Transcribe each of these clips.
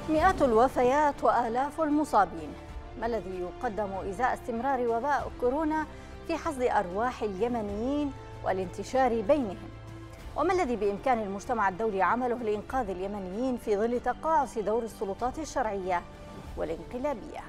مئات الوفيات وآلاف المصابين، ما الذي يقدم إزاء استمرار وباء كورونا في حصد أرواح اليمنيين والانتشار بينهم؟ وما الذي بإمكان المجتمع الدولي عمله لإنقاذ اليمنيين في ظل تقاعس دور السلطات الشرعية والانقلابية؟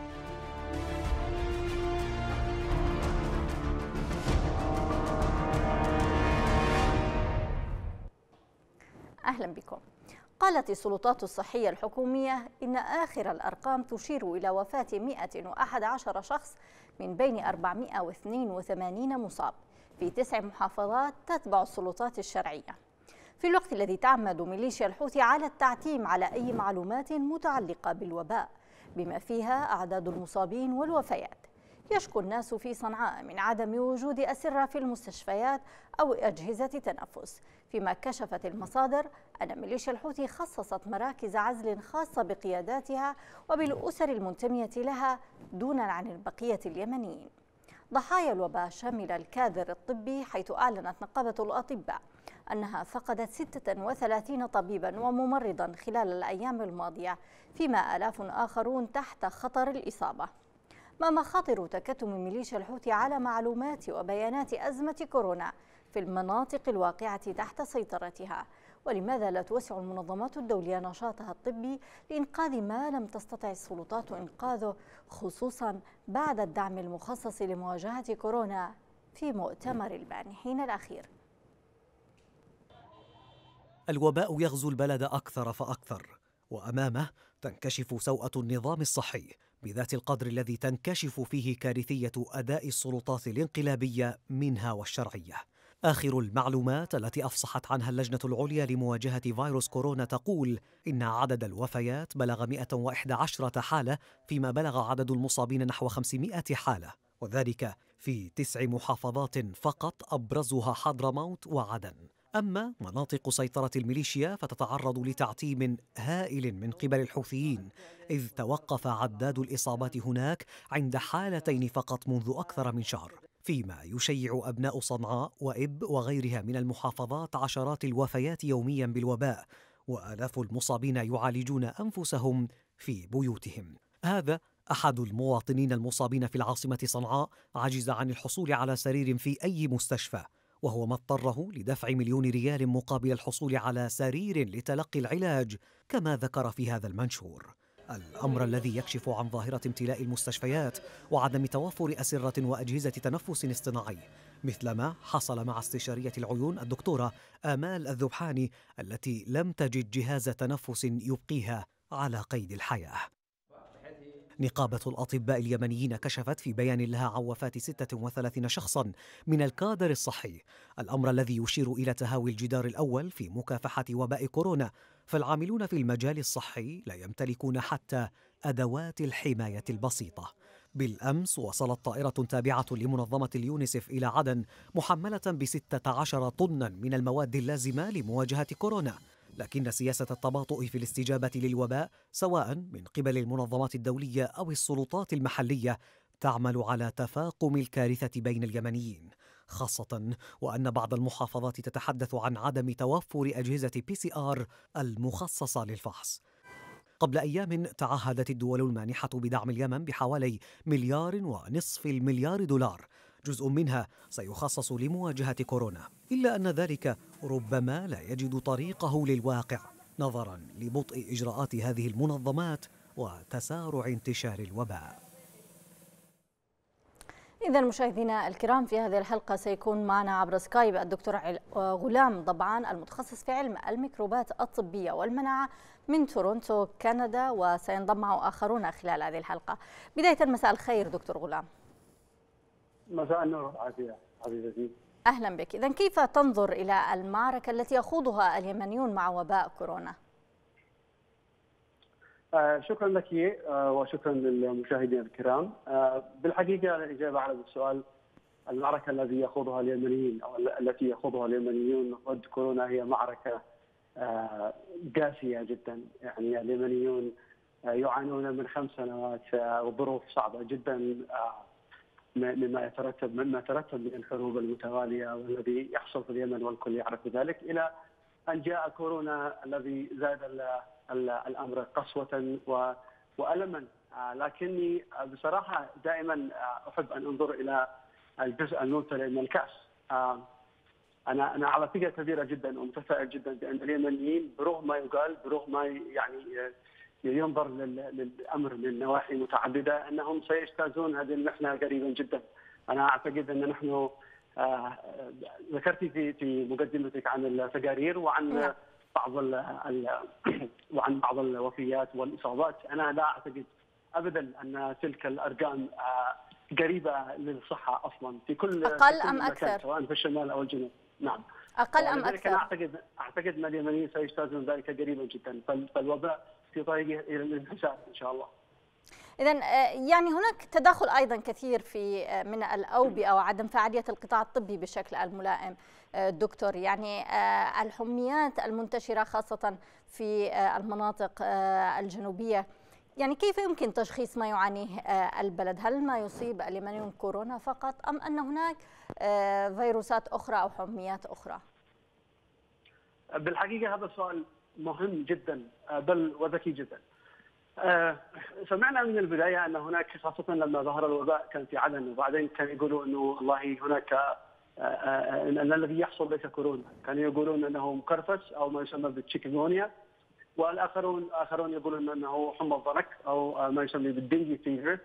أهلا بكم. قالت السلطات الصحية الحكومية إن آخر الأرقام تشير إلى وفاة 111 شخص من بين 482 مصاب في 9 محافظات تتبع السلطات الشرعية، في الوقت الذي تعمد ميليشيا الحوثي على التعتيم على أي معلومات متعلقة بالوباء بما فيها أعداد المصابين والوفيات. يشكو الناس في صنعاء من عدم وجود أسرة في المستشفيات أو أجهزة تنفس، فيما كشفت المصادر أن ميليشيا الحوثي خصصت مراكز عزل خاصة بقياداتها وبالأسر المنتمية لها دونا عن بقية اليمنيين. ضحايا الوباء شمل الكادر الطبي، حيث أعلنت نقابة الأطباء أنها فقدت 36 طبيبا وممرضا خلال الأيام الماضية، فيما آلاف آخرون تحت خطر الإصابة. ما مخاطر تكتم ميليشيا الحوثي على معلومات وبيانات أزمة كورونا في المناطق الواقعة تحت سيطرتها؟ ولماذا لا توسع المنظمات الدولية نشاطها الطبي لإنقاذ ما لم تستطع السلطات إنقاذه، خصوصا بعد الدعم المخصص لمواجهة كورونا في مؤتمر المانحين الأخير؟ الوباء يغزو البلد أكثر فأكثر، وأمامه تنكشف سوءة النظام الصحي بذات القدر الذي تنكشف فيه كارثية أداء السلطات الانقلابية منها والشرعية. آخر المعلومات التي أفصحت عنها اللجنة العليا لمواجهة فيروس كورونا تقول إن عدد الوفيات بلغ 111 حالة، فيما بلغ عدد المصابين نحو 500 حالة، وذلك في 9 محافظات فقط، أبرزها حضرموت وعدن. أما مناطق سيطرة الميليشيا فتتعرض لتعتيم هائل من قبل الحوثيين، إذ توقف عداد الإصابات هناك عند حالتين فقط منذ أكثر من شهر، فيما يشيع أبناء صنعاء وإب وغيرها من المحافظات عشرات الوفيات يوميا بالوباء، وآلاف المصابين يعالجون أنفسهم في بيوتهم. هذا أحد المواطنين المصابين في العاصمة صنعاء عجز عن الحصول على سرير في أي مستشفى، وهو ما اضطره لدفع 1,000,000 ريال مقابل الحصول على سرير لتلقي العلاج، كما ذكر في هذا المنشور. الأمر الذي يكشف عن ظاهرة امتلاء المستشفيات وعدم توفر أسرة وأجهزة تنفس اصطناعي، مثلما حصل مع استشارية العيون الدكتورة آمال الذبحاني التي لم تجد جهاز تنفس يبقيها على قيد الحياة. نقابة الأطباء اليمنيين كشفت في بيان لها عن وفاة 36 شخصا من الكادر الصحي، الأمر الذي يشير إلى تهاوي الجدار الأول في مكافحة وباء كورونا، فالعاملون في المجال الصحي لا يمتلكون حتى أدوات الحماية البسيطة. بالأمس وصلت طائرة تابعة لمنظمة اليونيسف إلى عدن محملة ب16 طنا من المواد اللازمة لمواجهة كورونا، لكن سياسة التباطؤ في الاستجابة للوباء سواء من قبل المنظمات الدولية أو السلطات المحلية تعمل على تفاقم الكارثة بين اليمنيين، خاصة وأن بعض المحافظات تتحدث عن عدم توفر أجهزة PCR المخصصة للفحص. قبل أيام تعهدت الدول المانحة بدعم اليمن بحوالي 1.5 مليار دولار، جزء منها سيخصص لمواجهة كورونا، إلا أن ذلك ربما لا يجد طريقه للواقع نظرا لبطء إجراءات هذه المنظمات وتسارع انتشار الوباء. إذا مشاهدينا الكرام، في هذه الحلقة سيكون معنا عبر سكايب الدكتور غلام ضبعان، المتخصص في علم الميكروبات الطبية والمناعة من تورونتو كندا، وسينضم معه آخرون خلال هذه الحلقة. بداية مساء الخير دكتور غلام. مساء النور والعافية عزيزتي. أهلا بك. إذا كيف تنظر إلى المعركة التي يخوضها اليمنيون مع وباء كورونا؟ شكرا لك وشكرا للمشاهدين الكرام. بالحقيقة الإجابة على السؤال، المعركة التي يخوضها اليمنيين أو التي يخوضها اليمنيون ضد كورونا هي معركة قاسية جدا. يعني اليمنيون يعانون من 5 سنوات وظروف صعبة جدا مما يترتب من الحروب المتوالية والذي يحصل في اليمن والكل يعرف ذلك، إلى ان جاء كورونا الذي زاد الامر قسوه والما. لكني بصراحه دائما احب ان انظر الى الجزء الممتلئ من الكاس. انا على ثقه كبيره جدا ومتفائل جدا بان اليمنيين برغم ما يقال، برغم ما يعني ينظر للامر من نواحي متعدده، انهم سيجتازون هذه المحنه قريبا جدا. انا اعتقد ان نحن ذكرت في مقدمتك عن التقارير وعن بعض الوفيات والاصابات. انا لا اعتقد ابدا ان تلك الارقام قريبه للصحه اصلا في كل اقل في كل ام مكان، اكثر؟ سواء في الشمال او الجنوب. نعم، اقل ام انا اكثر؟ اعتقد ان اليمنيين سيجتازون ذلك قريبا جدا، فالوباء في طريقه الى الانحسار ان شاء الله. إذا يعني هناك تداخل أيضا كثير في من الأوبئة وعدم فعالية القطاع الطبي بشكل الملائم دكتور. يعني الحميات المنتشرة خاصة في المناطق الجنوبية، يعني كيف يمكن تشخيص ما يعانيه البلد؟ هل ما يصيب اليمنيون كورونا فقط أم أن هناك فيروسات أخرى أو حميات أخرى؟ بالحقيقة هذا سؤال مهم جدا بل وذكي جدا. سمعنا من البدايه ان هناك، خاصه لما ظهر الوباء كان في عدن، وبعدين كانوا يقولوا انه والله هناك ان الذي يحصل ليس كورونا، كانوا يقولون انه مكرفس او ما يسمى بالتشيكنغونيا، والاخرون يقولون انه حمى الضنك او ما يسمى بالدنجي فيفر.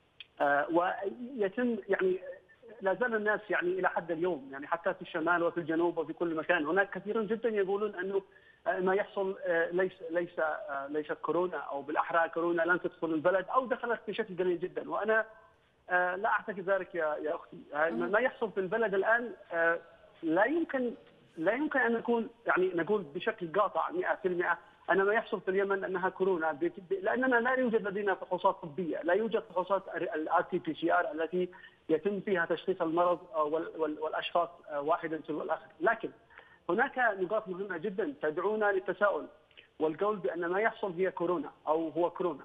ويتم يعني لا زال الناس يعني الى حد اليوم، يعني حتى في الشمال وفي الجنوب وفي كل مكان هناك كثيرون جدا يقولون انه ما يحصل ليس كورونا، او بالاحرى كورونا لن تدخل البلد او دخلت بشكل قليل جدا. وانا لا اعتقد ذلك يا اختي. ما يحصل في البلد الان لا يمكن ان نقول بشكل قاطع 100% ان ما يحصل في اليمن انها كورونا، لاننا لا يوجد لدينا فحوصات طبيه، لا يوجد فحوصات RT-PCR التي يتم فيها تشخيص المرض والاشخاص واحدا تلو الاخر. لكن هناك نقاط مهمه جدا تدعونا للتساؤل والقول بان ما يحصل هي كورونا او هو كورونا.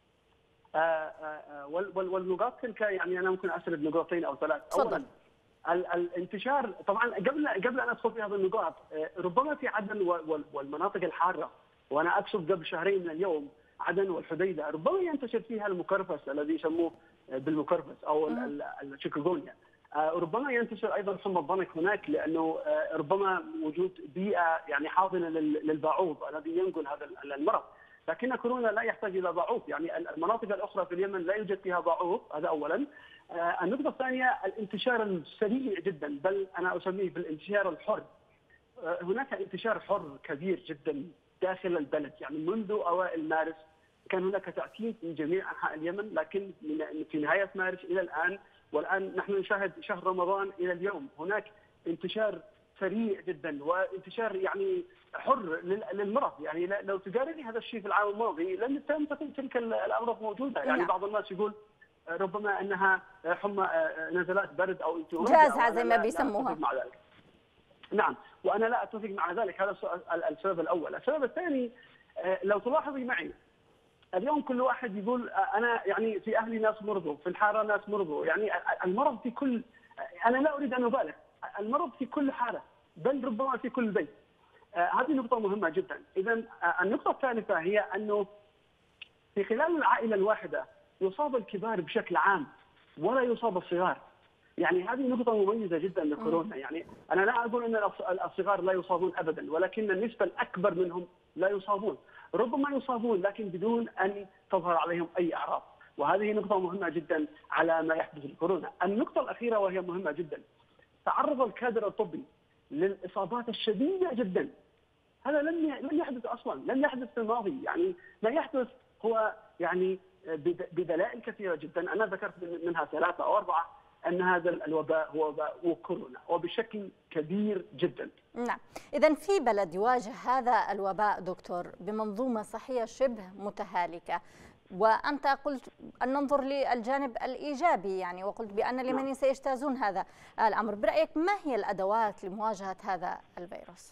والنقاط تلك يعني انا ممكن اسرد نقاطين او ثلاث. اولا الانتشار، طبعا قبل ان ادخل في هذه النقاط، ربما في عدن والمناطق الحاره، وانا اقصد قبل شهرين من اليوم عدن والحديده، ربما ينتشر فيها المكرفس الذي يسموه بالمكرفس او الشيكوغونيا. ربما ينتشر ايضا حمى الضنك هناك، لانه ربما وجود بيئه يعني حاضنه للبعوض الذي ينقل هذا المرض. لكن كورونا لا يحتاج الى بعوض، يعني المناطق الاخرى في اليمن لا يوجد فيها بعوض، هذا اولا. النقطه الثانيه الانتشار السريع جدا، بل انا اسميه بالانتشار الحر. هناك انتشار حر كبير جدا داخل البلد، يعني منذ اوائل مارس كان هناك تاكيد من جميع انحاء اليمن، لكن في نهايه مارس الى الان، والان نحن نشاهد شهر رمضان الى اليوم، هناك انتشار سريع جدا وانتشار يعني حر للمرض. يعني لو تقارني هذا الشيء في العام الماضي لم تكن تلك الامراض موجوده. يعني بعض الناس يقول ربما انها حمى نزلات برد او انفلونزا جازها زي ما بيسموها. مع ذلك. نعم، وانا لا اتفق مع ذلك. هذا السبب الاول. السبب الثاني، لو تلاحظي معي اليوم كل واحد يقول انا يعني في اهلي ناس مرضوا، في الحاره ناس مرضوا، يعني المرض في كل، انا لا اريد ان ابالغ، المرض في كل حاره بل ربما في كل بيت. هذه نقطه مهمه جدا. اذا النقطه الثالثه هي انه في خلال العائله الواحده يصاب الكبار بشكل عام ولا يصاب الصغار. يعني هذه نقطة مميزة جدا لكورونا. يعني أنا لا أقول أن الصغار لا يصابون أبدا، ولكن النسبة الأكبر منهم لا يصابون. ربما يصابون لكن بدون أن تظهر عليهم أي أعراض، وهذه نقطة مهمة جدا على ما يحدث لكورونا. النقطة الأخيرة وهي مهمة جدا، تعرض الكادر الطبي للإصابات الشديدة جدا. هذا لم يحدث أصلا، لم يحدث في الماضي. يعني ما يحدث هو يعني بدلائل كثيرة جدا، أنا ذكرت منها 3 أو 4، أن هذا الوباء هو وباء كورونا وبشكل كبير جدا. نعم، إذا في بلد يواجه هذا الوباء دكتور بمنظومة صحية شبه متهالكة، وأنت قلت أن ننظر للجانب الإيجابي يعني، وقلت بأن اليمنيين سيجتازون هذا الأمر. برأيك ما هي الأدوات لمواجهة هذا الفيروس؟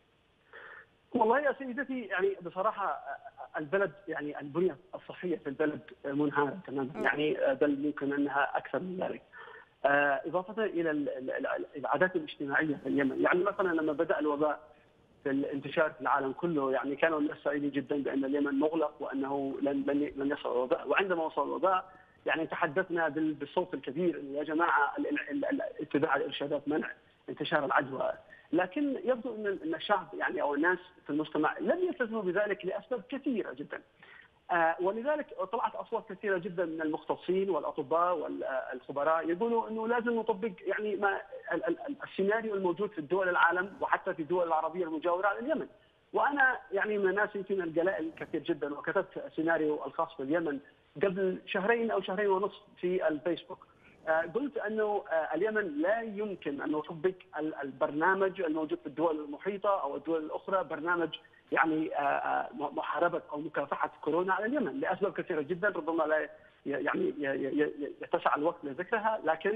والله يا سيدتي، يعني بصراحة البلد يعني البنية الصحية في البلد منهارة تماما، يعني بل يمكن أنها أكثر من ذلك. إضافة إلى العادات الاجتماعية في اليمن، يعني مثلا لما بدأ الوباء في الانتشار في العالم كله، يعني كانوا الناس سعيدين جدا بان اليمن مغلق وانه لن يصل الوباء، وعندما وصل الوباء يعني تحدثنا بالصوت الكبير انه يا جماعه اتباع الارشادات منع انتشار العدوى، لكن يبدو ان الشعب يعني او الناس في المجتمع لم يلتزموا بذلك لاسباب كثيره جدا. ولذلك طلعت اصوات كثيره جدا من المختصين والاطباء والخبراء يقولوا انه لازم نطبق يعني ما السيناريو الموجود في الدول العالم وحتى في الدول العربيه المجاوره على اليمن. وانا يعني من الناس يمكن القلائل كثير جدا، وكتبت السيناريو الخاص باليمن قبل شهرين او شهرين ونصف في الفيسبوك. قلت انه اليمن لا يمكن ان نطبق البرنامج الموجود في الدول المحيطه او الدول الاخرى، برنامج يعني محاربه او مكافحه كورونا على اليمن لاسباب كثيره جدا ربما لا يعني يتسع الوقت لذكرها، لكن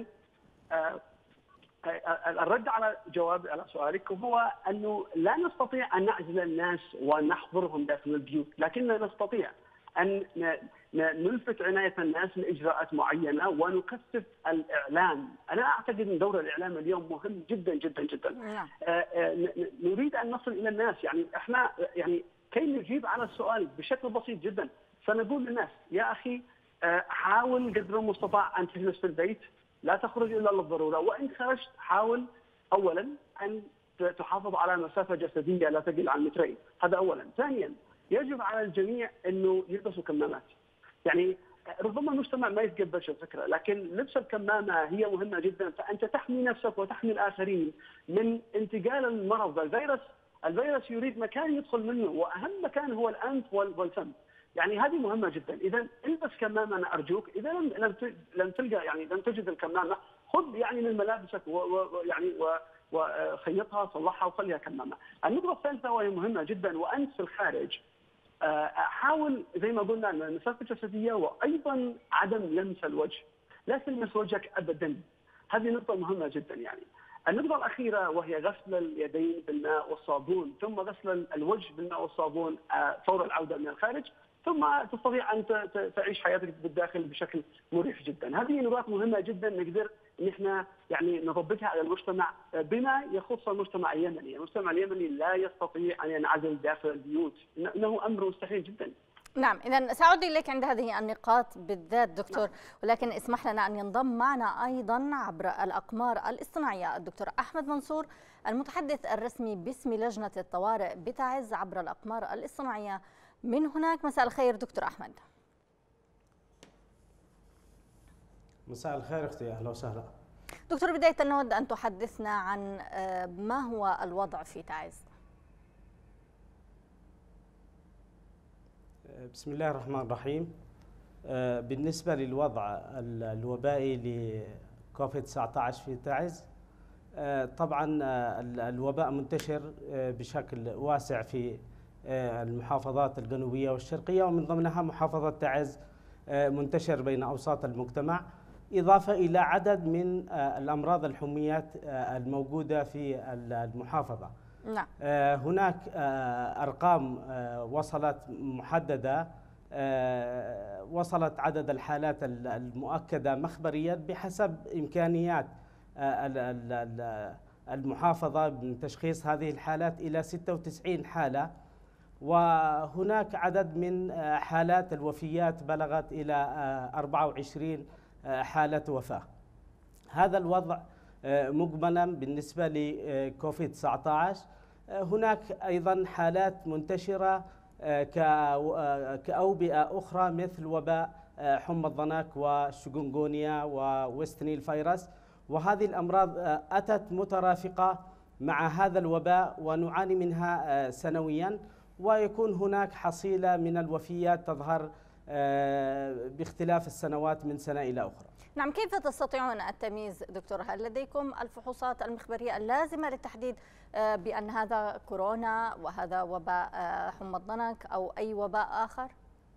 الرد على سؤالك هو انه لا نستطيع ان نعزل الناس ونحظرهم داخل البيوت، لكننا نستطيع ان نلفت عنايه الناس لاجراءات معينه ونكثف الاعلام. انا اعتقد ان دور الاعلام اليوم مهم جدا جدا جدا. نريد ان نصل الى الناس، يعني احنا يعني كي نجيب على السؤال بشكل بسيط جدا سنقول للناس يا اخي حاول قدر المستطاع ان تجلس في البيت، لا تخرج الا للضروره، وان خرجت حاول اولا ان تحافظ على مسافه جسديه لا تقل عن 2 متر، هذا اولا. ثانيا يجب على الجميع انه يلبسوا كمامات. يعني ربما المجتمع ما يتقبلش الفكره، لكن لبس الكمامه هي مهمه جدا، فانت تحمي نفسك وتحمي الاخرين من انتقال المرض. الفيروس يريد مكان يدخل منه، واهم مكان هو الانف والفم. يعني هذه مهمه جدا. اذا البس كمامه انا ارجوك، اذا لم تلقى يعني لم تجد الكمامه خذ يعني من ملابسك ويعني وخيطها صلحها وخليها كمامه. النقطه الثالثه وهي مهمه جدا، وانت في الخارج حاول زي ما قلنا المسافه الجسديه وايضا عدم لمس الوجه، لا تلمس وجهك ابدا، هذه نقطه مهمه جدا. يعني النقطه الاخيره وهي غسل اليدين بالماء والصابون، ثم غسل الوجه بالماء والصابون فور العوده من الخارج، ثم تستطيع ان تعيش حياتك بالداخل بشكل مريح جدا. هذه نقاط مهمه جدا نقدر ان احنا يعني نطبقها على المجتمع بما يخص المجتمع اليمني. المجتمع اليمني لا يستطيع ان ينعزل داخل البيوت، انه امر مستحيل جدا. نعم، إذا سأعود إليك عند هذه النقاط بالذات دكتور، ولكن اسمح لنا أن ينضم معنا أيضا عبر الأقمار الاصطناعية الدكتور أحمد منصور، المتحدث الرسمي باسم لجنة الطوارئ بتعز عبر الأقمار الاصطناعية من هناك. مساء الخير دكتور أحمد. مساء الخير اختي، اهلا وسهلا. دكتور، بداية نود ان تحدثنا عن ما هو الوضع في تعز. بسم الله الرحمن الرحيم. بالنسبة للوضع الوبائي لكوفيد 19 في تعز، طبعا الوباء منتشر بشكل واسع في المحافظات الجنوبية والشرقية، ومن ضمنها محافظة تعز منتشر بين أوساط المجتمع، إضافة إلى عدد من الأمراض الحميات الموجودة في المحافظة. نعم. هناك أرقام وصلت محددة، وصلت عدد الحالات المؤكدة مخبريا بحسب إمكانيات المحافظة من تشخيص هذه الحالات إلى 96 حالة، وهناك عدد من حالات الوفيات بلغت إلى 24 حالة وفاة. هذا الوضع مجملا بالنسبة لكوفيد 19. هناك أيضا حالات منتشرة كأوبئة أخرى مثل وباء حمى الضنك والشيكونغونيا وويست نيل فيروس، وهذه الأمراض أتت مترافقة مع هذا الوباء ونعاني منها سنويا، ويكون هناك حصيلة من الوفيات تظهر باختلاف السنوات من سنة إلى أخرى. نعم، كيف تستطيعون التمييز دكتور؟ هل لديكم الفحوصات المخبرية اللازمة للتحديد بأن هذا كورونا وهذا وباء حمى الضنك أو أي وباء آخر؟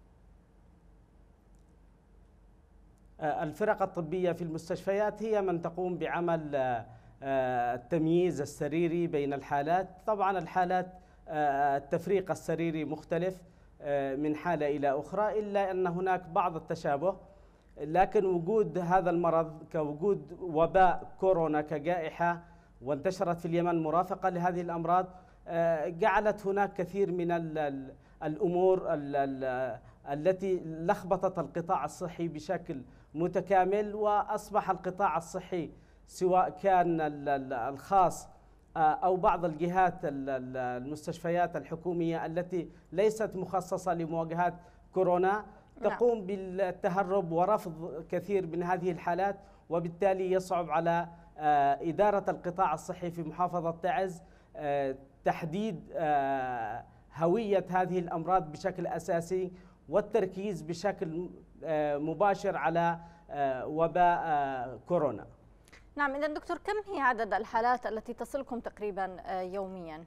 الفرق الطبية في المستشفيات هي من تقوم بعمل التمييز السريري بين الحالات. طبعا الحالات التفريق السريري مختلف من حالة إلى أخرى، إلا أن هناك بعض التشابه، لكن وجود هذا المرض كوجود وباء كورونا كجائحة وانتشرت في اليمن مرافقة لهذه الأمراض جعلت هناك كثير من الأمور التي لخبطت القطاع الصحي بشكل متكامل، وأصبح القطاع الصحي سواء كان الخاص أو بعض الجهات المستشفيات الحكومية التي ليست مخصصة لمواجهة كورونا تقوم بالتهرب ورفض كثير من هذه الحالات، وبالتالي يصعب على إدارة القطاع الصحي في محافظة تعز تحديد هوية هذه الأمراض بشكل أساسي والتركيز بشكل مباشر على وباء كورونا. نعم، إذا دكتور كم هي عدد الحالات التي تصلكم تقريبا يوميا؟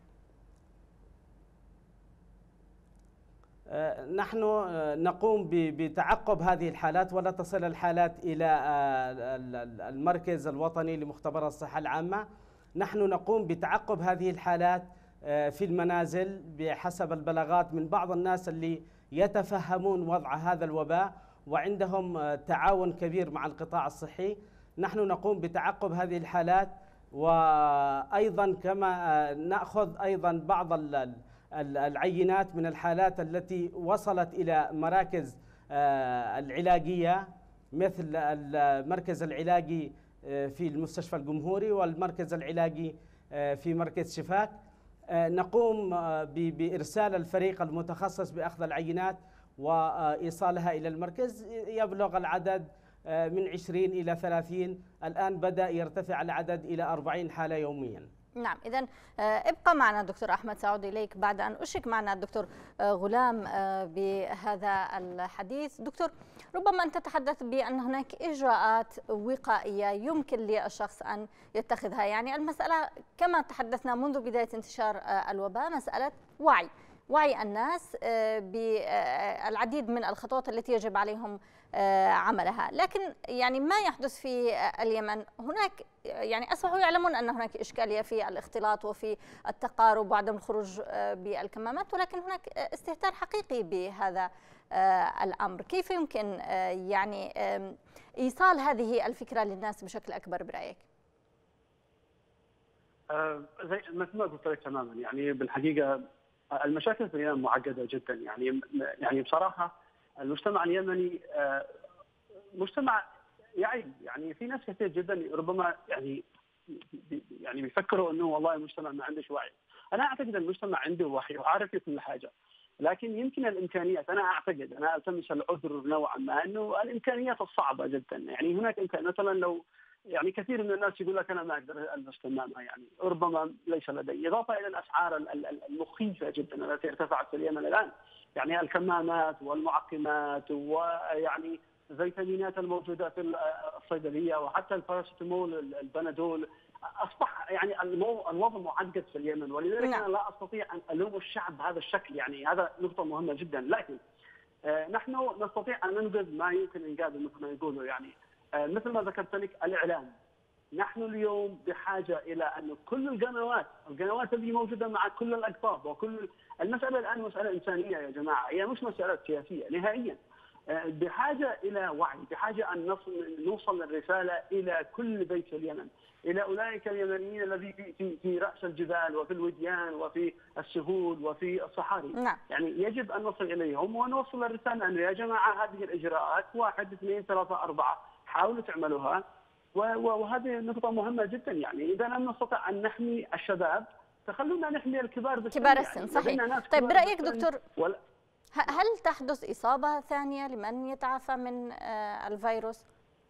نحن نقوم بتعقب هذه الحالات، ولا تصل الحالات إلى المركز الوطني لمختبرات الصحة العامة. نحن نقوم بتعقب هذه الحالات في المنازل بحسب البلاغات من بعض الناس اللي يتفهمون وضع هذا الوباء وعندهم تعاون كبير مع القطاع الصحي. نحن نقوم بتعقب هذه الحالات، وأيضا كما نأخذ أيضا بعض العينات من الحالات التي وصلت إلى مراكز العلاجية مثل المركز العلاجي في المستشفى الجمهوري والمركز العلاجي في مركز شفاك. نقوم بإرسال الفريق المتخصص بأخذ العينات وإيصالها إلى المركز. يبلغ العدد من 20 إلى 30، الآن بدأ يرتفع العدد إلى 40 حالة يوميا. نعم، إذن ابقى معنا دكتور أحمد، سأعود إليك بعد أن أشرك معنا الدكتور غلام بهذا الحديث. دكتور، ربما أنت تتحدث بأن هناك إجراءات وقائية يمكن للشخص أن يتخذها، يعني المسألة كما تحدثنا منذ بداية انتشار الوباء مسألة وعي الناس بالعديد من الخطوات التي يجب عليهم عملها، لكن يعني ما يحدث في اليمن هناك يعني أصبحوا يعلمون أن هناك إشكالية في الاختلاط وفي التقارب وعدم الخروج بالكمامات، ولكن هناك استهتار حقيقي بهذا الأمر. كيف يمكن يعني إيصال هذه الفكرة للناس بشكل أكبر برأيك؟ زي مثل ما قلت لك تماما، يعني بالحقيقة المشاكل في اليمن معقدة جدا. يعني بصراحة المجتمع اليمني مجتمع يعيب. يعني في ناس كثير جدا ربما يعني بيفكروا انه والله المجتمع ما عندش وعي. انا اعتقد المجتمع عنده وعي وعارف كل حاجه، لكن يمكن الامكانيات، انا التمس العذر نوعا ما انه الامكانيات الصعبه جدا. يعني هناك مثلا لو يعني كثير من الناس يقول لك انا ما اقدر البس كمامه، يعني ربما ليس لدي، اضافه الى الاسعار المخيفه جدا التي ارتفعت في اليمن الان. يعني الكمامات والمعقمات ويعني الفيتامينات الموجوده في الصيدليه وحتى الباراسيتامول البنادول، اصبح يعني الوضع معقد في اليمن، ولذلك انا لا استطيع ان الوم الشعب بهذا الشكل. يعني هذا نقطه مهمه جدا، لكن نحن نستطيع ان ننقذ ما يمكن انقاذه مثل ما يقولوا. يعني مثل ما ذكرت لك الاعلام، نحن اليوم بحاجه الى ان كل القنوات اللي موجوده مع كل الاقطاب وكل المساله الان مساله انسانيه يا جماعه، هي مش مساله سياسيه نهائيا. بحاجه الى وعي، بحاجه ان نوصل الرساله الى كل بيت في اليمن، الى اولئك اليمنيين الذين في راس الجبال وفي الوديان وفي السهول وفي الصحاري. يعني يجب ان نصل اليهم ونوصل الرساله انه يا جماعه هذه الاجراءات 1 2 3 4 حاولوا تعملوها، وهذه نقطه مهمه جدا. يعني اذا لم نستطع ان نحمي الشباب فخلونا نحمي الكبار بالسن. كبار السن، صحيح. طيب برايك دكتور، هل تحدث إصابة ثانية لمن يتعافى من الفيروس؟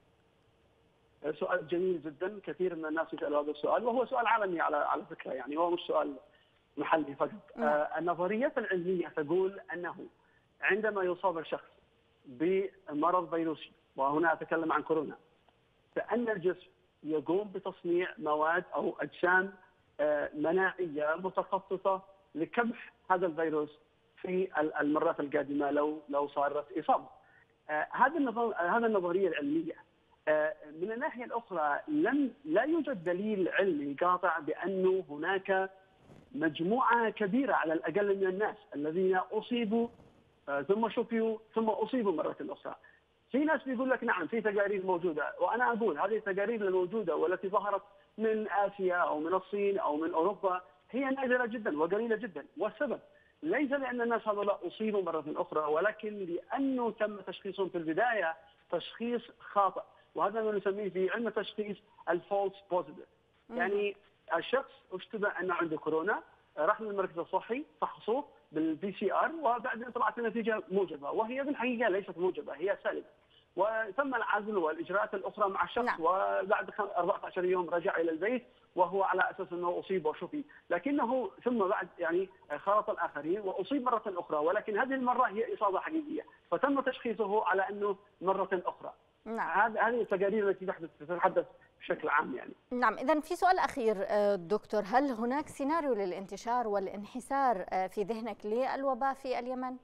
سؤال جميل جدا، كثير من الناس يسألوا هذا السؤال، وهو سؤال عالمي على فكرة، يعني هو مش سؤال محلي فقط. النظريات العلمية تقول أنه عندما يصاب الشخص بمرض فيروسي، وهنا أتكلم عن كورونا، فأن الجسم يقوم بتصنيع مواد أو أجسام مناعية متخصصة لكبح هذا الفيروس في المرات القادمه لو صارت اصابه. هذه النظريه العلميه. من الناحيه الاخرى لا يوجد دليل علمي قاطع بانه هناك مجموعه كبيره على الاقل من الناس الذين اصيبوا ثم شفيوا ثم اصيبوا مره اخرى. في ناس بيقول لك نعم في تقارير موجوده، وانا اقول هذه التقارير الموجوده والتي ظهرت من اسيا او من الصين او من اوروبا هي نادرة جدا وقليلة جدا، والسبب ليس لأن الناس هؤلاء أصيبوا مرة أخرى، ولكن لأنه تم تشخيصهم في البداية تشخيص خاطئ، وهذا ما نسميه في علم التشخيص الفولس بوزيتيف. يعني الشخص اشتبه أنه عنده كورونا، راح للمركز الصحي فحصوه بالPCR وبعدين طلعت النتيجة موجبة، وهي بالحقيقة ليست موجبة، هي سالبة. وتم العزل والإجراءات الأخرى مع الشخص. نعم. وبعد 14 يوم رجع إلى البيت وهو على أساس أنه أصيب وشفي، لكنه ثم بعد يعني خالط الآخرين وأصيب مرة أخرى، ولكن هذه المرة هي إصابة حقيقية، فتم تشخيصه على أنه مرة أخرى. نعم. هذه التقارير التي تتحدث بشكل عام يعني. نعم، إذا في سؤال أخير دكتور، هل هناك سيناريو للانتشار والانحسار في ذهنك للوباء في اليمن؟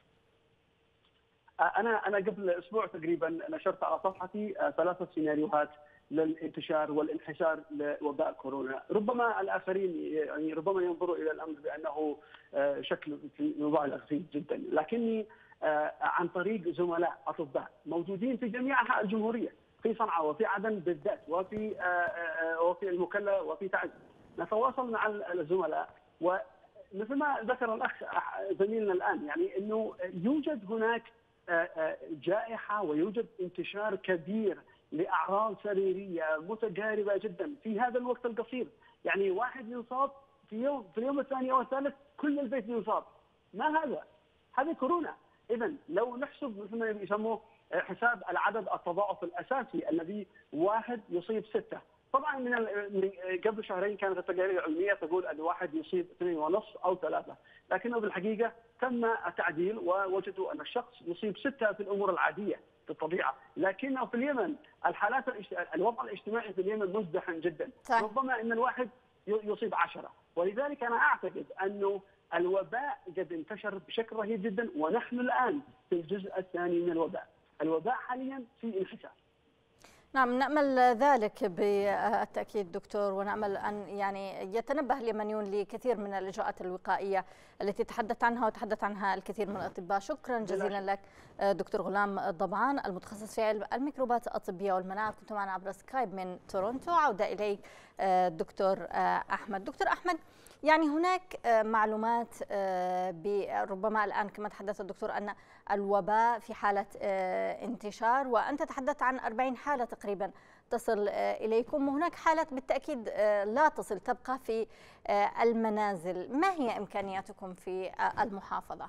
أنا قبل أسبوع تقريبا نشرت على صفحتي 3 سيناريوهات للانتشار والانحسار لوباء كورونا. ربما الآخرين يعني ربما ينظروا إلى الأمر بأنه شكل مبالغ فيه جدا، لكني عن طريق زملاء أطباء موجودين في جميع أنحاء الجمهورية، في صنعاء وفي عدن بالذات وفي المكلا وفي تعز، نتواصل مع الزملاء، ومثل ما ذكر الأخ زميلنا الآن يعني أنه يوجد هناك جائحة ويوجد انتشار كبير لأعراض سريرية متقاربة جدا في هذا الوقت القصير. يعني واحد ينصاب في اليوم الثاني أو الثالث كل البيت ينصاب. ما هذا؟ هذه كورونا. إذا لو نحسب مثل ما يسموه حساب العدد التضاعف الأساسي الذي واحد يصيب 6. طبعا من قبل شهرين كانت التقارير العلمية تقول أن واحد يصيب 2.5 أو 3، لكنه بالحقيقة تم التعديل ووجدوا أن الشخص يصيب 6 في الأمور العادية في الطبيعة، لكنه في اليمن الوضع الاجتماعي في اليمن مزدحم جدا. ربما أن الواحد يصيب 10، ولذلك أنا أعتقد أنه الوباء قد انتشر بشكل رهيب جدا، ونحن الآن في الجزء الثاني من الوباء. الوباء حاليا في انحسار. نعم، نأمل ذلك بالتأكيد دكتور، ونأمل أن يعني يتنبه اليمنيون لكثير من الإجراءات الوقائية التي تحدث عنها وتحدث عنها الكثير من الأطباء. شكرا جزيلا لك دكتور غلام ضبعان، المتخصص في علم الميكروبات الطبية والمناعة، كنت معنا عبر سكايب من تورونتو. عودة إليك دكتور أحمد. دكتور أحمد، يعني هناك معلومات ربما الآن كما تحدث الدكتور أن الوباء في حالة انتشار، وأنت تحدثت عن 40 حالة تقريبا تصل إليكم، وهناك حالات بالتأكيد لا تصل، تبقى في المنازل. ما هي إمكانياتكم في المحافظة؟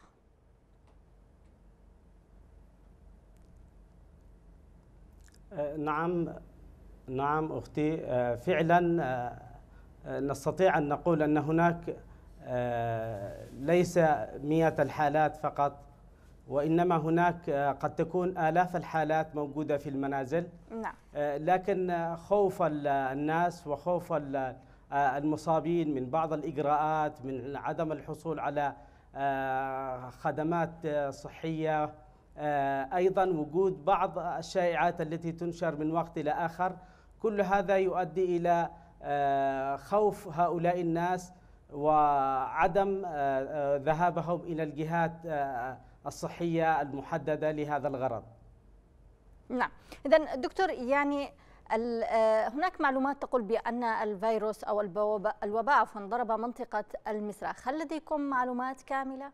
نعم أختي، فعلا نستطيع أن نقول أن هناك ليس 100 الحالات فقط، وإنما هناك قد تكون آلاف الحالات موجودة في المنازل. نعم. لكن خوف الناس وخوف المصابين من بعض الإجراءات، من عدم الحصول على خدمات صحية، أيضا وجود بعض الشائعات التي تنشر من وقت إلى آخر، كل هذا يؤدي إلى خوف هؤلاء الناس وعدم ذهابهم إلى الجهات الصحية المحددة لهذا الغرض. نعم، إذن دكتور يعني هناك معلومات تقول بأن الفيروس أو الوباء ضرب منطقة المسراخ، هل لديكم معلومات كاملة؟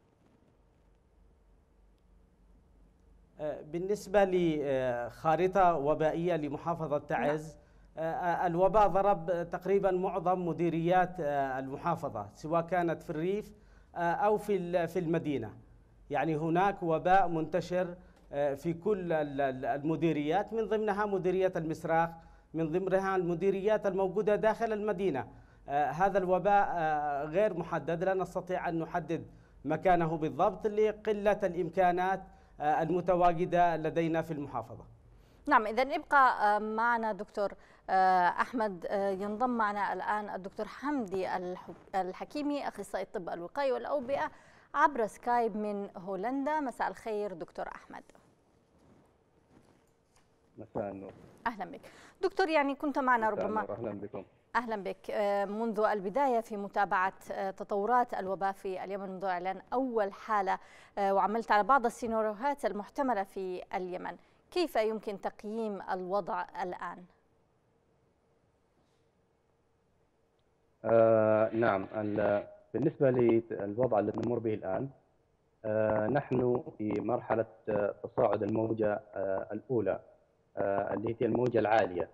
بالنسبة لخارطة وبائية لمحافظة تعز، الوباء ضرب تقريبا معظم مديريات المحافظة، سواء كانت في الريف أو في المدينة. يعني هناك وباء منتشر في كل المديريات، من ضمنها مديرية المسراخ، من ضمنها المديريات الموجودة داخل المدينة. هذا الوباء غير محدد، لا نستطيع أن نحدد مكانه بالضبط لقلة الإمكانات المتواجدة لدينا في المحافظة. نعم، إذن ابقى معنا دكتور أحمد. ينضم معنا الآن الدكتور حمدي الحكيمي، أخصائي الطب الوقائي والأوبئة عبر سكايب من هولندا. مساء الخير دكتور أحمد. مساء النور. أهلا بك دكتور. يعني كنت معنا ربما أهلا بكم. أهلا بك منذ البداية في متابعة تطورات الوباء في اليمن منذ إعلان أول حالة، وعملت على بعض السيناريوهات المحتملة في اليمن. كيف يمكن تقييم الوضع الآن؟ نعم، بالنسبة للوضع الذي نمر به الآن، نحن في مرحلة تصاعد الموجة الأولى، اللي هي الموجة العالية.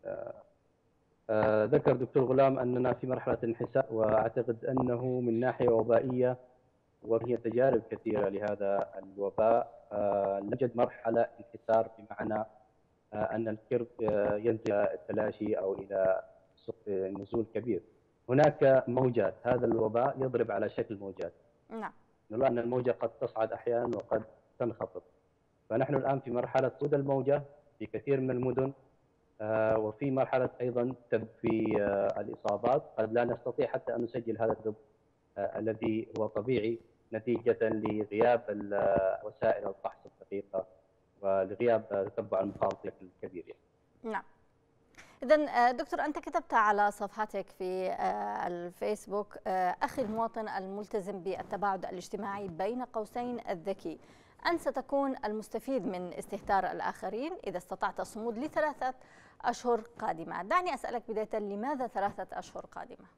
ذكر دكتور غلام أننا في مرحلة انحسار، وأعتقد أنه من ناحية وبائية وهي تجارب كثيرة لهذا الوباء، نجد مرحلة انحسار، بمعنى أن الكيرف ينزل إلى التلاشي أو إلى نزول كبير. هناك موجات، هذا الوباء يضرب على شكل موجات. نعم. نرى أن الموجة قد تصعد أحيانا وقد تنخفض. فنحن الآن في مرحلة صعود الموجة في كثير من المدن، وفي مرحلة أيضا في الإصابات. قد لا نستطيع حتى أن نسجل هذا الدب الذي هو طبيعي نتيجة لغياب وسائل الفحص الدقيقة ولغياب تتبع المخاطر بشكل كبير. نعم. إذن دكتور، أنت كتبت على صفحتك في الفيسبوك: أخي المواطن الملتزم بالتباعد الاجتماعي بين قوسين الذكي، أنت ستكون المستفيد من استهتار الآخرين إذا استطعت الصمود ل3 أشهر قادمة. دعني أسألك بداية، لماذا 3 أشهر قادمة؟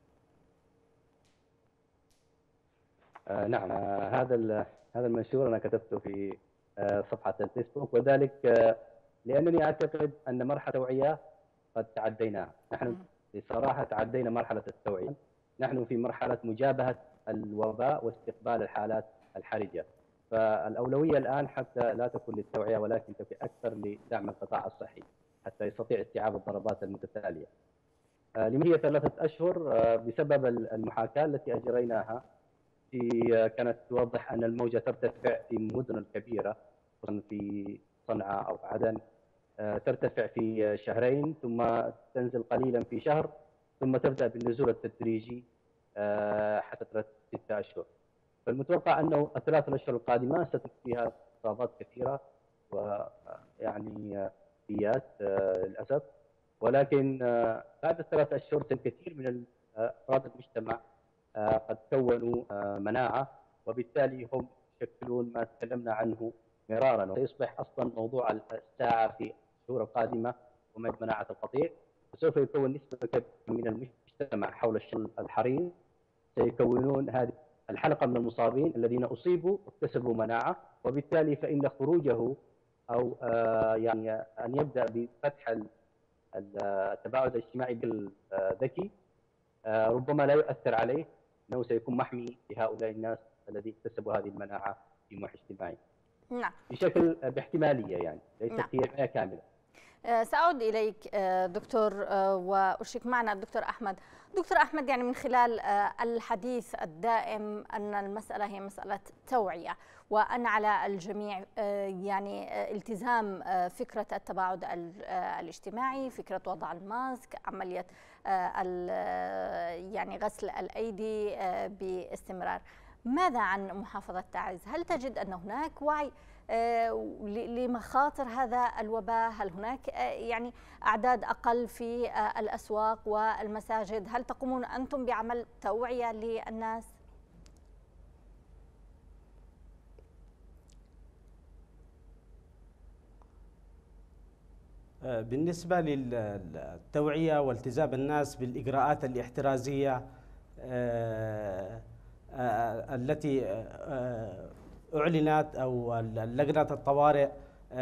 نعم، هذا المنشور أنا كتبته في صفحة الفيسبوك، وذلك لأنني أعتقد أن مرحلة التوعية قد تعديناها. نحن بصراحة تعدينا مرحلة التوعية، نحن في مرحلة مجابهة الوباء واستقبال الحالات الحرجة. فالأولوية الآن حتى لا تكون للتوعية، ولكن تكون أكثر لدعم القطاع الصحي حتى يستطيع استيعاب الضربات المتتالية. لمدة 3 أشهر بسبب المحاكاة التي أجريناها، كانت توضح أن الموجة ترتفع في المدن الكبيرة، خصوصا في صنعاء أو عدن، ترتفع في شهرين ثم تنزل قليلا في شهر، ثم تبدأ بالنزول التدريجي حتى 6 أشهر. فالمتوقع أنه ال3 أشهر القادمة ستكون فيها إصابات كثيرة ويعني وفيات للأسف، ولكن بعد ال3 أشهر الكثير من أفراد المجتمع قد كونوا مناعة، وبالتالي هم يشكلون ما تكلمنا عنه مرارا، وسيصبح أصلا موضوع الساعة في الشهور القادمة ومد مناعة القطيع، وسوف يكون نسبة كبيرة من المجتمع حول الشل الحريص سيكونون هذه الحلقة من المصابين الذين أصيبوا واكتسبوا مناعة، وبالتالي فإن خروجه أو يعني أن يبدأ بفتح التباعد الاجتماعي بالذكي ربما لا يؤثر عليه، أنه سيكون محمي لهؤلاء الناس الذين اكتسبوا هذه المناعة في محيط اجتماعي. نعم. باحتمالية، يعني ليست نعم. هي حماية كاملة. سأعود إليك دكتور، وأشرك معنا الدكتور أحمد. دكتور أحمد، يعني من خلال الحديث الدائم أن المسألة هي مسألة توعية، وأن على الجميع يعني التزام فكرة التباعد الاجتماعي، فكرة وضع الماسك، عملية يعني غسل الأيدي باستمرار. ماذا عن محافظة تعز؟ هل تجد أن هناك وعي لمخاطر هذا الوباء؟ هل هناك يعني أعداد أقل في الأسواق والمساجد؟ هل تقومون أنتم بعمل توعية للناس؟ بالنسبة للتوعية والتزام الناس بالإجراءات الاحترازية التي أعلنت أو لجنة الطوارئ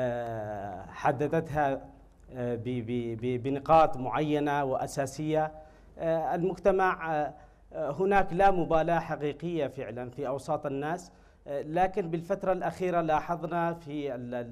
حددتها بنقاط معينة وأساسية، المجتمع هناك لا مبالاة حقيقية فعلا في أوساط الناس، لكن بالفترة الأخيرة لاحظنا في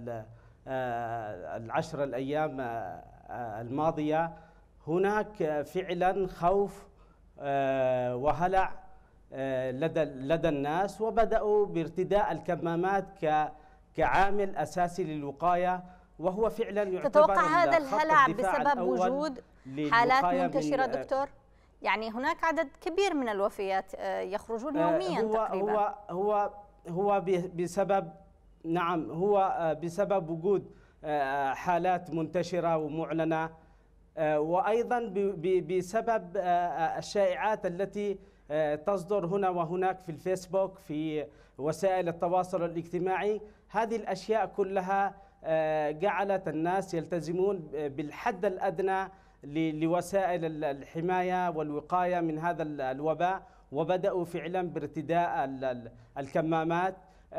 ال10 الأيام الماضية هناك فعلا خوف وهلع لدى الناس، وبدأوا بارتداء الكمامات كعامل أساسي للوقاية، وهو فعلا يعتبر. تتوقع هذا الهلع بسبب وجود حالات منتشرة دكتور؟ يعني هناك عدد كبير من الوفيات يخرجون يوميا تقريبا. هو بسبب، نعم، هو بسبب وجود حالات منتشرة ومعلنة، وأيضا بسبب الشائعات التي تصدر هنا وهناك في الفيسبوك، في وسائل التواصل الاجتماعي. هذه الأشياء كلها جعلت الناس يلتزمون بالحد الأدنى لوسائل الحماية والوقاية من هذا الوباء، وبدأوا فعلا بارتداء الكمامات.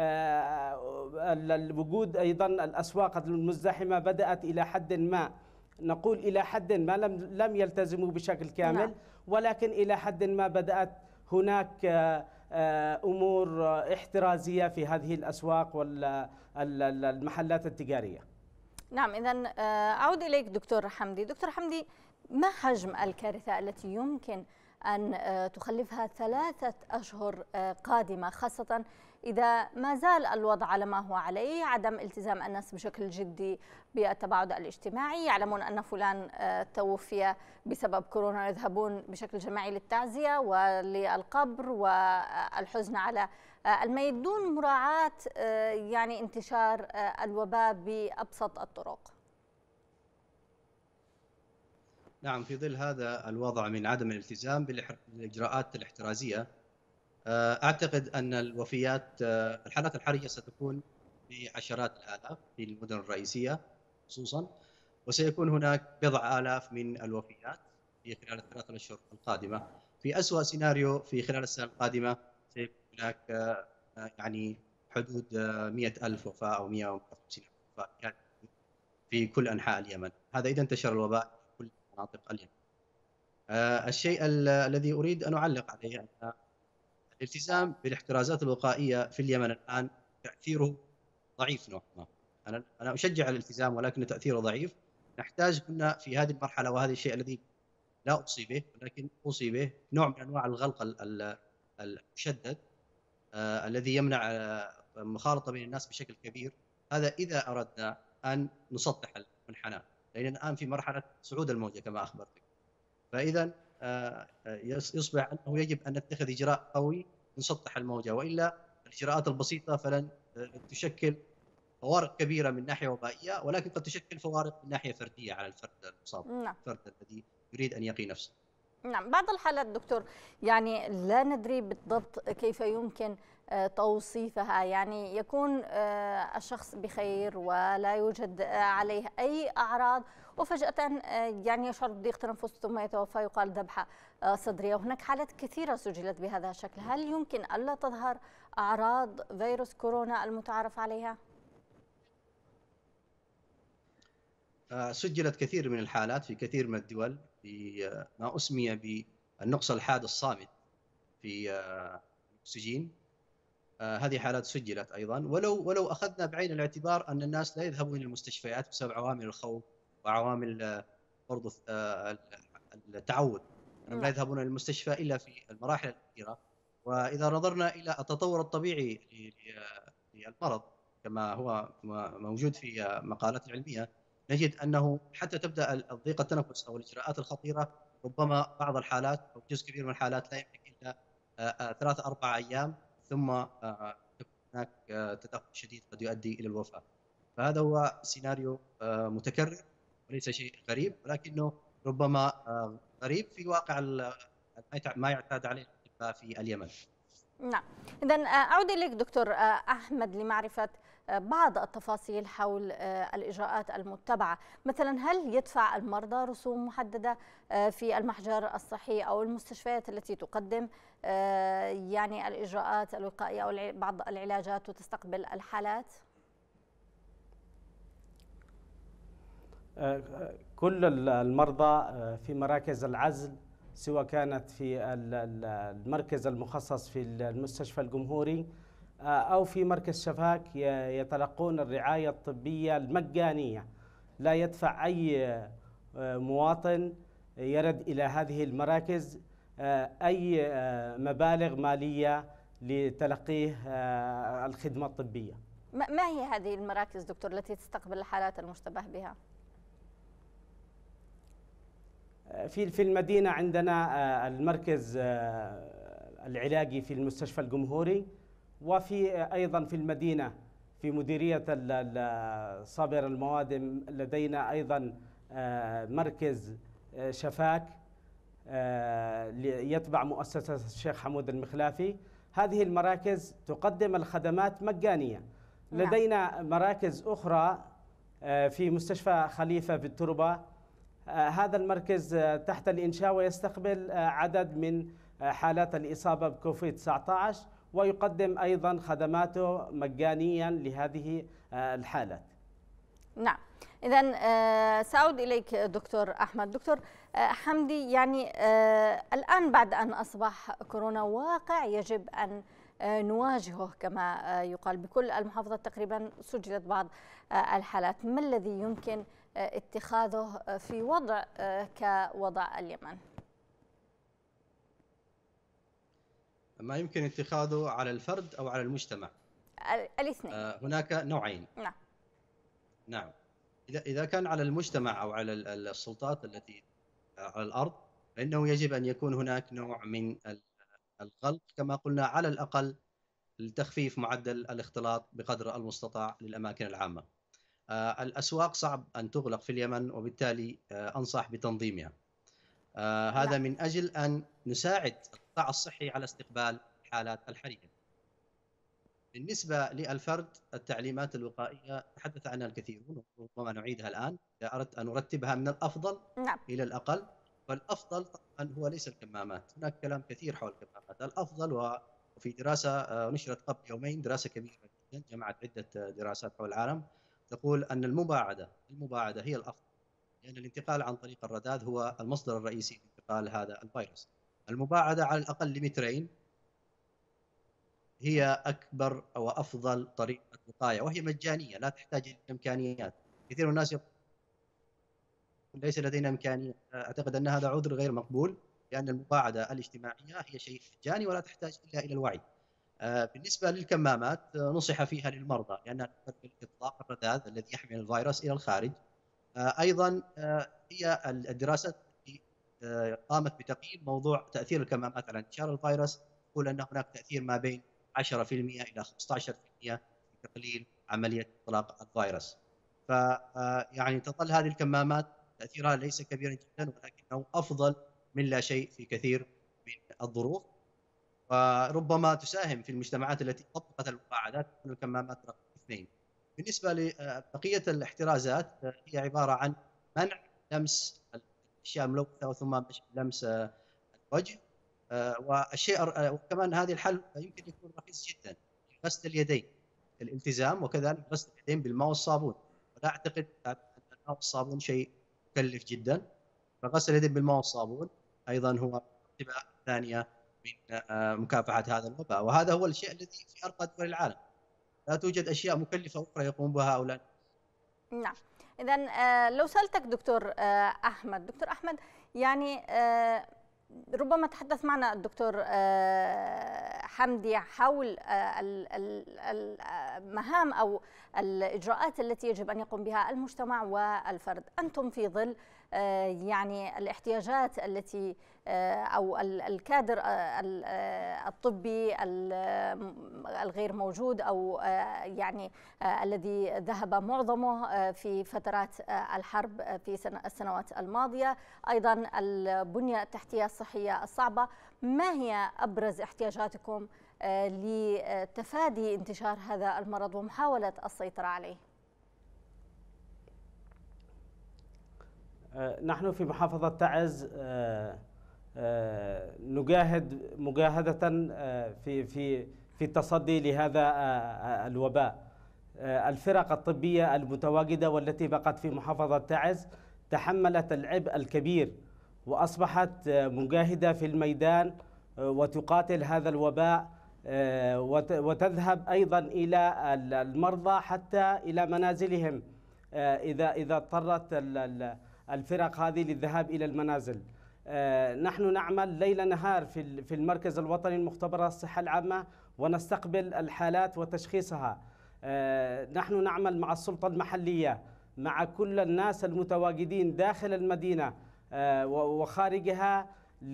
الوجود أيضا الأسواق المزدحمة بدأت إلى حد ما، نقول إلى حد ما لم يلتزموا بشكل كامل، ولكن إلى حد ما بدأت هناك أمور احترازية في هذه الأسواق والمحلات التجارية. نعم، إذن أعود إليك دكتور حمدي. دكتور حمدي، ما حجم الكارثة التي يمكن أن تخلفها 3 أشهر قادمة، خاصة إذا ما زال الوضع على ما هو عليه، عدم التزام الناس بشكل جدي بالتباعد الاجتماعي، يعلمون أن فلان توفي بسبب كورونا يذهبون بشكل جماعي للتعزية وللقبر والحزن على الميت دون مراعاة يعني انتشار الوباء بأبسط الطرق؟ نعم، في ظل هذا الوضع من عدم الالتزام بالإجراءات الاحترازية، أعتقد أن الحالات الحرجة ستكون بعشرات الآلاف في المدن الرئيسية خصوصا، وسيكون هناك بضع آلاف من الوفيات في خلال ال3 أشهر القادمة. في أسوأ سيناريو في خلال السنة القادمة سيكون هناك يعني حدود 100,000 وفاة أو 150,000 وفاة في كل أنحاء اليمن، هذا إذا انتشر الوباء في كل مناطق اليمن. الشيء الذي أريد أن أعلق عليه أن الالتزام بالاحترازات الوقائية في اليمن الآن تأثيره ضعيف نوعا ما. أنا أشجع الالتزام ولكن تأثيره ضعيف. نحتاج كنا في هذه المرحلة، وهذا الشيء الذي لا أوصي به ولكن أوصي به، نوع من أنواع الغلق المشدد الذي يمنع المخالطة بين الناس بشكل كبير. هذا إذا أردنا أن نسطح المنحنى، لأننا الآن في مرحلة صعود الموجة كما أخبرتك. فإذا يصبح أنه يجب أن نتخذ إجراء قوي نسطح الموجة، وإلا الإجراءات البسيطة فلن تشكل فوارق كبيرة من ناحية وبائية، ولكن قد تشكل فوارق من ناحية فردية على الفرد المصاب، الفرد الذي يريد أن يقي نفسه. نعم، بعض الحالات دكتور يعني لا ندري بالضبط كيف يمكن توصيفها، يعني يكون الشخص بخير ولا يوجد عليه أي أعراض، وفجأة يعني يشعر بضيق تنفس ثم يتوفى، يقال ذبحة صدرية. وهناك حالات كثيرة سجلت بهذا الشكل. هل يمكن ألا تظهر أعراض فيروس كورونا المتعارف عليها؟ سجلت كثير من الحالات في كثير من الدول بما أسمي بالنقص الحاد الصامت في الأكسجين. هذه حالات سجلت أيضا، ولو أخذنا بعين الاعتبار أن الناس لا يذهبون إلى المستشفيات بسبب عوامل الخوف وعوامل برضو التعود، لا يذهبون إلى المستشفى إلا في المراحل الأخيرة. وإذا نظرنا إلى التطور الطبيعي للمرض كما هو موجود في مقالات علمية، نجد أنه حتى تبدأ الضيق التنفس أو الإجراءات الخطيرة، ربما بعض الحالات أو جزء كبير من الحالات لا يملك إلا 3-4 أيام ثم تكون هناك تدهور شديد قد يؤدي إلى الوفاة. فهذا هو سيناريو متكرر وليس شيء غريب، ولكنه ربما غريب في واقع ما يعتاد عليه الأطباء في اليمن. نعم، إذن أعود إليك دكتور أحمد لمعرفة بعض التفاصيل حول الإجراءات المتبعة. مثلا هل يدفع المرضى رسوم محددة في المحجر الصحي أو المستشفيات التي تقدم يعني الإجراءات الوقائية أو بعض العلاجات وتستقبل الحالات؟ كل المرضى في مراكز العزل، سواء كانت في المركز المخصص في المستشفى الجمهوري أو في مركز شفاك، يتلقون الرعاية الطبية المجانية. لا يدفع أي مواطن يرد إلى هذه المراكز أي مبالغ مالية لتلقيه الخدمة الطبية. ما هي هذه المراكز دكتور التي تستقبل الحالات المشتبه بها؟ في المدينة عندنا المركز العلاجي في المستشفى الجمهوري، وفي أيضا في المدينة في مديرية صابر المواد لدينا أيضا مركز شفاك يتبع مؤسسة الشيخ حمود المخلافي. هذه المراكز تقدم الخدمات مجانية. لدينا مراكز أخرى في مستشفى خليفة بالتربة هذا المركز تحت الإنشاء ويستقبل عدد من حالات الإصابة بكوفيد 19 ويقدم أيضا خدماته مجانيا لهذه الحالات. نعم، إذن سأعود إليك دكتور أحمد. دكتور حمدي، يعني الآن بعد أن أصبح كورونا واقع يجب أن نواجهه كما يقال بكل المحافظات تقريبا سجلت بعض الحالات، ما الذي يمكن اتخاذه في وضع كوضع اليمن؟ ما يمكن اتخاذه على الفرد أو على المجتمع؟ الاثنين. هناك نوعين. نعم. إذا كان على المجتمع أو على السلطات التي على الأرض، فإنه يجب أن يكون هناك نوع من الغلق كما قلنا، على الأقل لتخفيف معدل الاختلاط بقدر المستطاع للأماكن العامة. الأسواق صعب أن تغلق في اليمن، وبالتالي أنصح بتنظيمها. هذا من أجل أن نساعد القطاع الصحي على استقبال الحالات الحرجة. بالنسبة للفرد، التعليمات الوقائية تحدث عنها الكثيرون وربما نعيدها الآن. إذا أردت أن أرتبها من الأفضل إلى الأقل، فالأفضل طبعا هو ليس الكمامات. هناك كلام كثير حول الكمامات. الأفضل، وفي دراسة نشرت قبل يومين، دراسة كبيرة جدا جمعت عدة دراسات حول العالم، تقول أن المباعدة هي الأفضل، لأن الانتقال عن طريق الرذاذ هو المصدر الرئيسي لانتقال هذا الفيروس. المباعدة على الأقل لمترين هي أكبر أو أفضل طريقة وقاية، وهي مجانية لا تحتاج إمكانيات. كثير من الناس يقول ليس لدينا إمكانيات. أعتقد أن هذا عذر غير مقبول، لأن المباعدة الاجتماعية هي شيء مجاني ولا تحتاج إلا إلى الوعي. بالنسبة للكمامات، نصح فيها للمرضى لأنها تقلل إطلاق الرذاذ الذي يحمل الفيروس إلى الخارج. أيضا هي الدراسات التي قامت بتقييم موضوع تأثير الكمامات على انتشار الفيروس تقول أن هناك تأثير ما بين 10% إلى 15% في تقليل عملية إطلاق الفيروس. فيعني تظل هذه الكمامات تأثيرها ليس كبيرا جدا، ولكنه أفضل من لا شيء في كثير من الظروف، وربما تساهم في المجتمعات التي طبقت المباعدات تكون الكمامات رقم 2. بالنسبة لبقية الاحترازات، هي عبارة عن منع لمس الأشياء الملوثة وثم لمس الوجه، والشيء وكمان هذه الحل يمكن يكون رخيص جدا، غسل اليدين، الالتزام، وكذلك غسل اليدين بالماء والصابون. ولا أعتقد أن الماء والصابون شيء مكلف جدا، فغسل اليدين بالماء والصابون أيضا هو مرتبة ثانية من مكافحة هذا الوباء، وهذا هو الشيء الذي في أرقى دول العالم. لا توجد أشياء مكلفة أخرى يقوم بها هؤلاء. نعم، إذن لو سألتك دكتور أحمد، يعني ربما تحدث معنا الدكتور حمدي حول المهام أو الإجراءات التي يجب أن يقوم بها المجتمع والفرد. أنتم في ظل يعني الاحتياجات التي أو الكادر الطبي الغير موجود أو يعني الذي ذهب معظمه في فترات الحرب في السنوات الماضية، أيضا البنية التحتية الصحية الصعبة، ما هي أبرز احتياجاتكم لتفادي انتشار هذا المرض ومحاولة السيطرة عليه؟ نحن في محافظة تعز نجاهد مجاهدة في التصدي لهذا الوباء. الفرق الطبية المتواجدة والتي بقت في محافظة تعز تحملت العبء الكبير وأصبحت مجاهدة في الميدان وتقاتل هذا الوباء، وتذهب أيضا إلى المرضى حتى إلى منازلهم إذا اضطرت الفرق هذه للذهاب إلى المنازل. نحن نعمل ليل نهار في المركز الوطني لمختبرات الصحة العامة ونستقبل الحالات وتشخيصها. نحن نعمل مع السلطة المحلية، مع كل الناس المتواجدين داخل المدينة وخارجها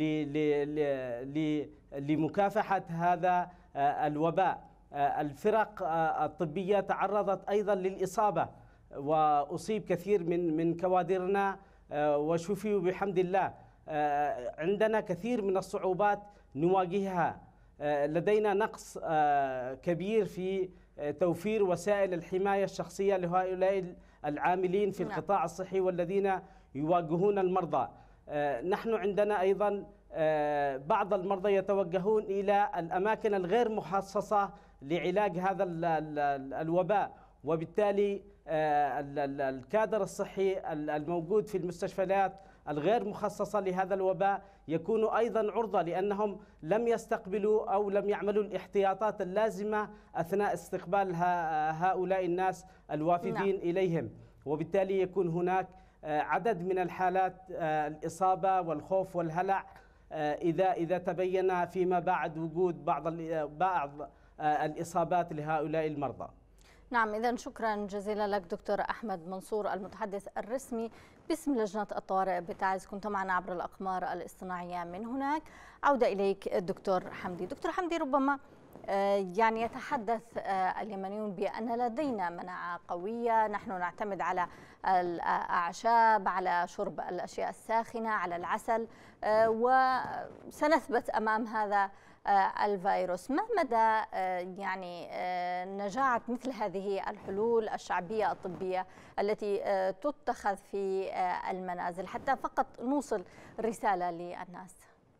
لمكافحة هذا الوباء. الفرق الطبية تعرضت أيضا للإصابة، وأصيب كثير من كوادرنا وشفيوا بحمد الله. عندنا كثير من الصعوبات نواجهها. لدينا نقص كبير في توفير وسائل الحماية الشخصية لهؤلاء العاملين في القطاع الصحي والذين يواجهون المرضى. نحن عندنا أيضا بعض المرضى يتوجهون إلى الأماكن الغير مخصصة لعلاج هذا الوباء، وبالتالي الكادر الصحي الموجود في المستشفيات الغير مخصصة لهذا الوباء يكونوا أيضا عرضة، لأنهم لم يستقبلوا أو لم يعملوا الاحتياطات اللازمة أثناء استقبال هؤلاء الناس الوافدين إليهم، وبالتالي يكون هناك عدد من الحالات الإصابة والخوف والهلع إذا تبين فيما بعد وجود بعض الإصابات لهؤلاء المرضى. نعم، إذن شكرا جزيلا لك دكتور أحمد منصور، المتحدث الرسمي باسم لجنة الطوارئ بتعز، كنت معنا عبر الأقمار الاصطناعية من هناك. عودة إليك دكتور حمدي. دكتور حمدي، ربما يعني يتحدث اليمنيون بأن لدينا مناعة قوية، نحن نعتمد على الأعشاب، على شرب الأشياء الساخنة، على العسل، وسنثبت أمام هذا الفيروس. ما مدى يعني نجاعة مثل هذه الحلول الشعبية الطبية التي تتخذ في المنازل حتى فقط نوصل رسالة للناس؟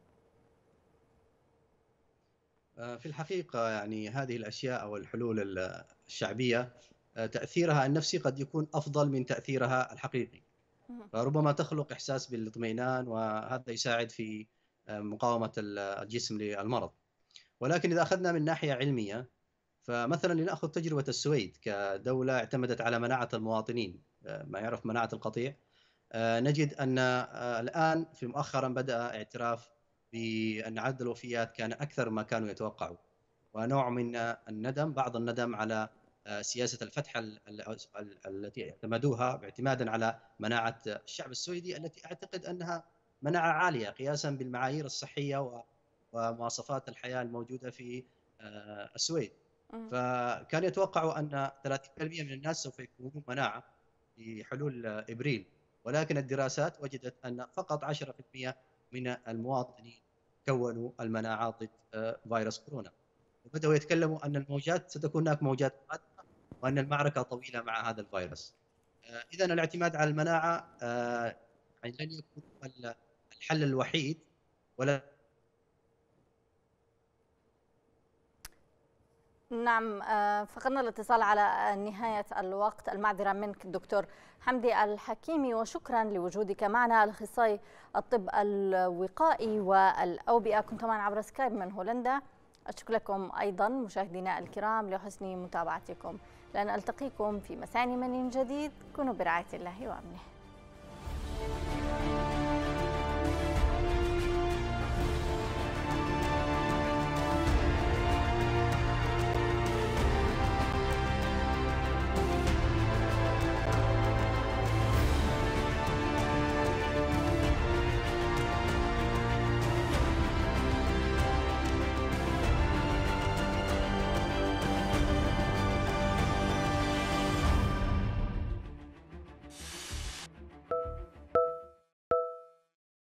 في الحقيقة يعني هذه الأشياء أو الحلول الشعبية تأثيرها النفسي قد يكون أفضل من تأثيرها الحقيقي، فربما تخلق إحساس بالاطمئنان، وهذا يساعد في مقاومة الجسم للمرض. ولكن إذا أخذنا من ناحية علمية، فمثلا لنأخذ تجربة السويد كدولة اعتمدت على مناعة المواطنين، ما يعرف مناعة القطيع، نجد أن الآن في مؤخرا بدأ اعتراف بأن عدد الوفيات كان أكثر ما كانوا يتوقعوا، ونوع من الندم، بعض الندم على سياسة الفتح التي اعتمدوها اعتمادا على مناعة الشعب السويدي، التي أعتقد أنها مناعة عالية قياسا بالمعايير الصحية ومواصفات الحياة الموجودة في السويد. فكان يتوقعوا أن 30% من الناس سوف يكونون مناعة في حلول إبريل، ولكن الدراسات وجدت أن فقط 10% من المواطنين كونوا المناعة ضد فيروس كورونا، وبدأوا يتكلموا أن الموجات ستكون هناك موجات قادمة، وأن المعركة طويلة مع هذا الفيروس. إذن الاعتماد على المناعة يعني لن يكون الحل الوحيد، ولا نعم، فقدنا الاتصال على نهاية الوقت، المعذرة منك دكتور حمدي الحكيمي، وشكرا لوجودك معنا، الأخصائي الطب الوقائي والأوبئة، كنت معنا عبر سكايب من هولندا. أشكر لكم أيضا مشاهدينا الكرام لحسن متابعتكم، لن ألتقيكم في مساء من جديد، كونوا برعاية الله وأمنه.